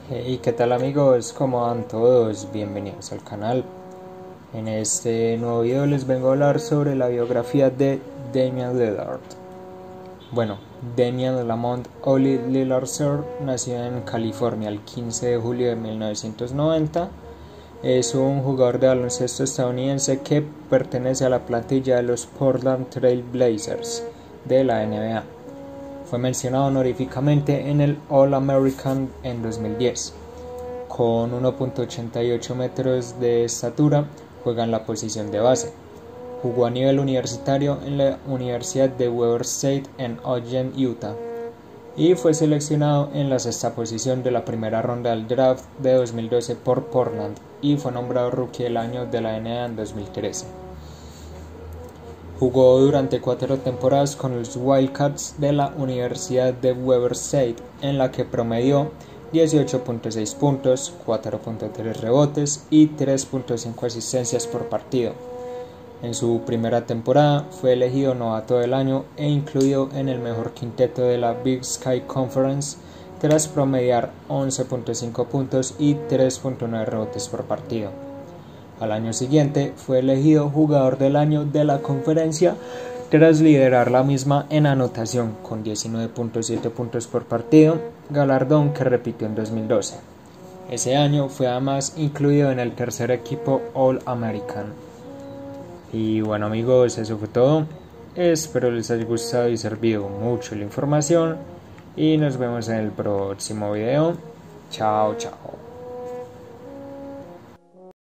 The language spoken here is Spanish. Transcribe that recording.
Hey, ¿qué tal amigos? ¿Cómo van todos? Bienvenidos al canal. En este nuevo video les vengo a hablar sobre la biografía de Damian Lillard. Bueno, Damian Lamont Oli Lillard Sr. nació en California el 15 de julio de 1990. Es un jugador de baloncesto estadounidense que pertenece a la plantilla de los Portland Trail Blazers de la NBA. Fue mencionado honoríficamente en el All-American en 2010. Con 1.88 metros de estatura, juega en la posición de base. Jugó a nivel universitario en la Universidad de Weber State en Ogden, Utah, y fue seleccionado en la sexta posición de la primera ronda del draft de 2012 por Portland y fue nombrado Rookie del Año de la NBA en 2013. Jugó durante 4 temporadas con los Wildcats de la Universidad de Weber State, en la que promedió 18.6 puntos, 4.3 rebotes y 3.5 asistencias por partido. En su primera temporada fue elegido novato del año e incluido en el mejor quinteto de la Big Sky Conference tras promediar 11.5 puntos y 3.9 rebotes por partido. Al año siguiente fue elegido jugador del año de la conferencia tras liderar la misma en anotación con 19.7 puntos por partido, galardón que repitió en 2012. Ese año fue además incluido en el tercer equipo All-American. Y bueno amigos, eso fue todo. Espero les haya gustado y servido mucho la información y nos vemos en el próximo video. Chao, chao.